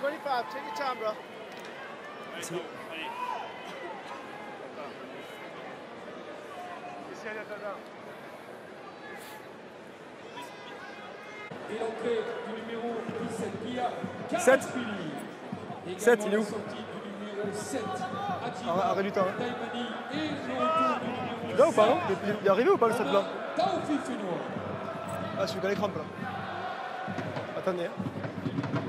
25, take your time, bro. Et l'entrée du numéro 17, Guilla 7. 7, il est où? Du numéro 7, Arrêt du temps. Hein. Daimani, et le retour du numéro 7. Là ou pas, non? Il est arrivé ou pas le 7 là? Taoufik Fenois. Ah, je suis dans l'écran là. Attendez. Hein.